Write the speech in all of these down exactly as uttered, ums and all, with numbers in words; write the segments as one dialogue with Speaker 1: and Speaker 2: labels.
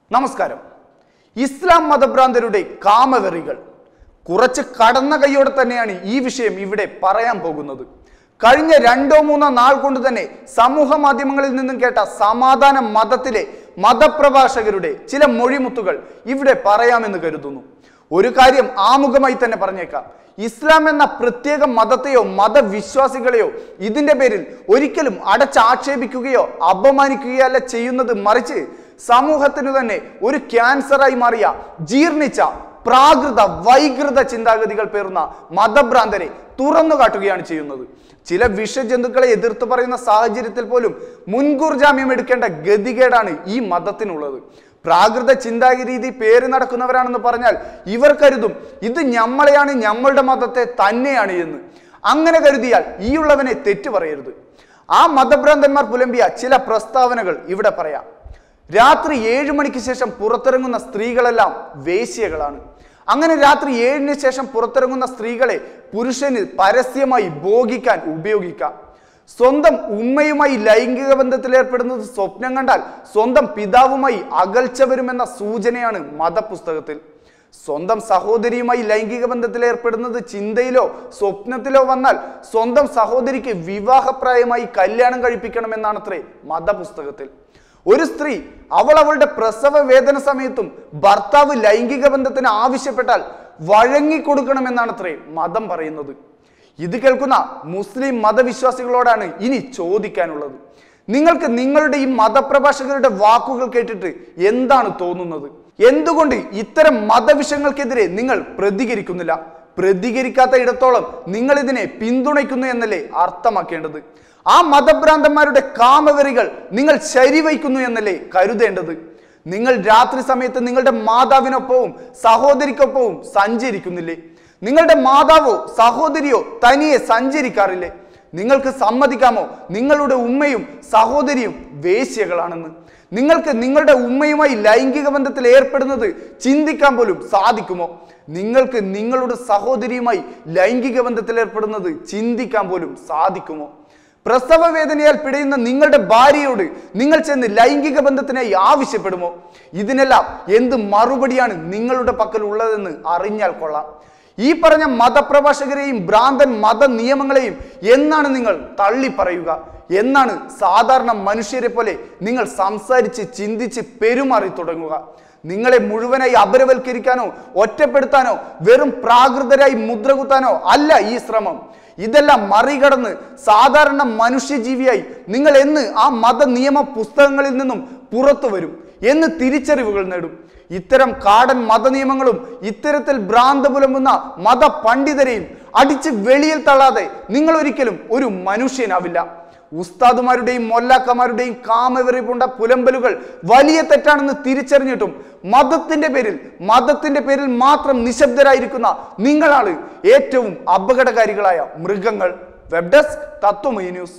Speaker 1: നമസ്കാരം. ഇസ്ലാം മതഭ്രാന്തരുടെ കാമവെറികൾ കുറച്ച് കടന്ന കൈയോടെ തന്നെയാണ് ഈ വിഷയം ഇവിടെ പറയാൻ പോകുന്നത്. കഴിഞ്ഞ രണ്ടോ മൂന്നോ നാൾ കൊണ്ട് തന്നെ സമൂഹ മാധ്യമങ്ങളിൽ നിന്നും കേട്ട സമാധാന മതത്തിലെ മതപ്രഭാഷകരുടെ ചില മൊഴിമുത്തുകൾ ഇവിടെ പറയാമെന്ന് കരുതുന്നു. ഒരു കാര്യം ആമുഖമായി തന്നെ പറഞ്ഞേക്കാം. ഇസ്ലാം എന്ന പ്രത്യേക മതത്തെയോ മതവിശ്വാസികളെയോ ഇതിന്റെ പേരിൽ ഒരിക്കലും അടച്ചാക്ഷേപിക്കുകയോ അപമാനിക്കുകയോ അല്ല ചെയ്യുന്നത്, മറിച്ച് സമൂഹത്തിനു തന്നെ ഒരു ക്യാൻസറായി മാറിയ ജീർണിച്ച പ്രാകൃത വൈകൃത ചിന്താഗതികൾ പേർന്ന മതഭ്രാന്തരെ തുറന്നു കാട്ടുകയാണ് ചെയ്യുന്നത്. ചില വിഷജന്തുക്കളെ എതിർത്ത് പറയുന്ന സാഹചര്യത്തിൽ പോലും മുൻകൂർ ജാമ്യം എടുക്കേണ്ട ഗതികേടാണ് ഈ മതത്തിനുള്ളത്. പ്രാകൃത ചിന്താരീതി പേര് നടക്കുന്നവരാണെന്ന് പറഞ്ഞാൽ ഇവർ കരുതും ഇത് ഞമ്മളെയാണ്, ഞമ്മളുടെ മതത്തെ തന്നെയാണ് എന്ന്. അങ്ങനെ കരുതിയാൽ ഈ ഉള്ളവനെ തെറ്റു പറയരുത്. ആ മതഭ്രാന്തന്മാർ പുലമ്പിയ ചില പ്രസ്താവനകൾ ഇവിടെ പറയാം. രാത്രി ഏഴു മണിക്ക് ശേഷം പുറത്തിറങ്ങുന്ന സ്ത്രീകളെല്ലാം വേശ്യകളാണ്. അങ്ങനെ രാത്രി ഏഴിന് ശേഷം പുറത്തിറങ്ങുന്ന സ്ത്രീകളെ പുരുഷന് പരസ്യമായി ഭോഗിക്കാൻ ഉപയോഗിക്കാം. സ്വന്തം ഉമ്മയുമായി ലൈംഗിക ബന്ധത്തിൽ ഏർപ്പെടുന്നത് സ്വപ്നം കണ്ടാൽ സ്വന്തം പിതാവുമായി അകൽച്ച വരുമെന്ന സൂചനയാണ് മതപുസ്തകത്തിൽ. സ്വന്തം സഹോദരിയുമായി ലൈംഗിക ബന്ധത്തിൽ ഏർപ്പെടുന്നത് ചിന്തയിലോ സ്വപ്നത്തിലോ വന്നാൽ സ്വന്തം സഹോദരിക്ക് വിവാഹപ്രായമായി കല്യാണം കഴിപ്പിക്കണമെന്നാണത്രേ മതപുസ്തകത്തിൽ. ഒരു സ്ത്രീ അവൾ അവളുടെ പ്രസവ വേദന സമയത്തും ഭർത്താവ് ലൈംഗിക ബന്ധത്തിന് ആവശ്യപ്പെട്ടാൽ വഴങ്ങിക്കൊടുക്കണമെന്നാണത്രേ മതം പറയുന്നത്. ഇത് കേൾക്കുന്ന മുസ്ലിം മതവിശ്വാസികളോടാണ് ഇനി ചോദിക്കാനുള്ളത്. നിങ്ങൾക്ക് നിങ്ങളുടെ ഈ മതപ്രഭാഷകരുടെ വാക്കുകൾ കേട്ടിട്ട് എന്താണ് തോന്നുന്നത്? എന്തുകൊണ്ട് ഇത്തരം മതവിഷയങ്ങൾക്കെതിരെ നിങ്ങൾ പ്രതികരിക്കുന്നില്ല? പ്രതികരിക്കാത്ത ഇടത്തോളം നിങ്ങൾ ഇതിനെ പിന്തുണയ്ക്കുന്നു എന്നല്ലേ അർത്ഥമാക്കേണ്ടത്? ആ മതഭ്രാന്തന്മാരുടെ കാമവെറികൾ നിങ്ങൾ ശരിവയ്ക്കുന്നു എന്നല്ലേ കരുതേണ്ടത്? നിങ്ങൾ രാത്രി സമയത്ത് നിങ്ങളുടെ മാതാവിനൊപ്പവും സഹോദരിക്കൊപ്പവും സഞ്ചരിക്കുന്നില്ലേ? നിങ്ങളുടെ മാതാവോ സഹോദരിയോ തനിയെ സഞ്ചരിക്കാറില്ലേ? നിങ്ങൾക്ക് സമ്മതിക്കാമോ നിങ്ങളുടെ ഉമ്മയും സഹോദരിയും വേശ്യകളാണെന്ന്? നിങ്ങൾക്ക് നിങ്ങളുടെ ഉമ്മയുമായി ലൈംഗിക ബന്ധത്തിൽ ഏർപ്പെടുന്നത് ചിന്തിക്കാൻ പോലും സാധിക്കുമോ? നിങ്ങൾക്ക് നിങ്ങളുടെ സഹോദരിയുമായി ലൈംഗിക ബന്ധത്തിൽ ഏർപ്പെടുന്നത് ചിന്തിക്കാൻ പോലും സാധിക്കുമോ? പ്രസവ വേദനയാൽ പിടയുന്ന നിങ്ങളുടെ ഭാര്യയോട് നിങ്ങൾ ചെന്ന് ലൈംഗിക ബന്ധത്തിനായി ആവശ്യപ്പെടുമോ? ഇതിനെല്ലാം എന്ത് മറുപടിയാണ് നിങ്ങളുടെ പക്കൽ ഉള്ളതെന്ന് അറിഞ്ഞാൽ കൊള്ളാം. ഈ പറഞ്ഞ മതപ്രഭാഷകരെയും ഭ്രാന്തൻ മത നിയമങ്ങളെയും എന്നാണ് നിങ്ങൾ തള്ളി പറയുക? എന്നാണ് സാധാരണ മനുഷ്യരെ പോലെ നിങ്ങൾ സംസാരിച്ച് ചിന്തിച്ച് പെരുമാറി തുടങ്ങുക? നിങ്ങളെ മുഴുവനായി അപരവൽക്കരിക്കാനോ ഒറ്റപ്പെടുത്താനോ വെറും പ്രാകൃതരായി മുദ്രകുത്താനോ അല്ല ഈ ശ്രമം. ഇതെല്ലാം മറികടന്ന് സാധാരണ മനുഷ്യജീവിയായി നിങ്ങൾ എന്ന് ആ മത നിയമ പുസ്തകങ്ങളിൽ നിന്നും പുറത്തു വരും, എന്ന് തിരിച്ചറിവുകൾ നേടും. ഇത്തരം കാടൻ മതനിയമങ്ങളും ഇത്തരത്തിൽ ഭ്രാന്ത പുലമ്പുന്ന മത പണ്ഡിതരെയും അടിച്ച് വെളിയിൽ തള്ളാതെ നിങ്ങൾ ഒരിക്കലും ഒരു മനുഷ്യനാവില്ല. ഉസ്താദുമാരുടെയും മൊല്ലാക്കമാരുടെയും കാമവെറി പൂണ്ട പുലമ്പലുകൾ വലിയ തെറ്റാണെന്ന് തിരിച്ചറിഞ്ഞിട്ടും മതത്തിന്റെ പേരിൽ മതത്തിന്റെ പേരിൽ മാത്രം നിശബ്ദരായിരിക്കുന്ന നിങ്ങളാണ് ഏറ്റവും അപകടകാരികളായ മൃഗങ്ങൾ. Web desk Tatwamayi news.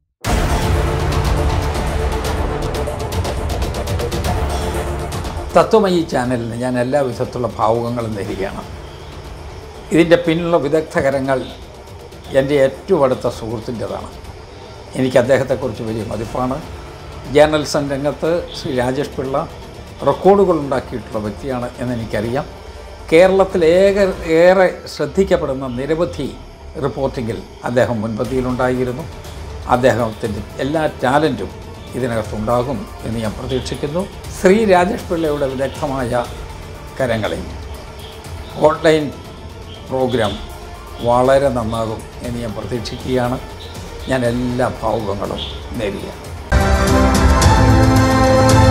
Speaker 2: തത്വമയി ചാനലിന് ഞാൻ എല്ലാ വിധത്തിലുള്ള ഭാവുകങ്ങളും നേരുകയാണ്. ഇതിൻ്റെ പിന്നിലുള്ള വിദഗ്ധകരങ്ങൾ എൻ്റെ ഏറ്റവും അടുത്ത സുഹൃത്തിൻ്റെതാണ്. എനിക്ക് അദ്ദേഹത്തെക്കുറിച്ച് വലിയ മതിപ്പാണ്. ജേർണലിസം രംഗത്ത് ശ്രീ രാജേഷ് പിള്ള റെക്കോർഡുകൾ ഉണ്ടാക്കിയിട്ടുള്ള വ്യക്തിയാണ് എന്നെനിക്കറിയാം. കേരളത്തിൽ ഏക ഏറെ ശ്രദ്ധിക്കപ്പെടുന്ന നിരവധി റിപ്പോർട്ടിങ്ങിൽ അദ്ദേഹം മുൻപന്തിയിലുണ്ടായിരുന്നു. അദ്ദേഹത്തിൻ്റെ എല്ലാ ടാലൻറ്റും ഇതിനകത്തുണ്ടാകും എന്ന് ഞാൻ പ്രതീക്ഷിക്കുന്നു. ശ്രീ രാജേഷ് പിള്ളയുടെ വിദഗ്ധമായ കരങ്ങളിൽ ഓൺലൈൻ പ്രോഗ്രാം വളരെ നന്നാകും എന്ന് ഞാൻ പ്രതീക്ഷിക്കുകയാണ്. ഞാൻ എല്ലാ ഭാവുകങ്ങളും നേരുകയാണ്.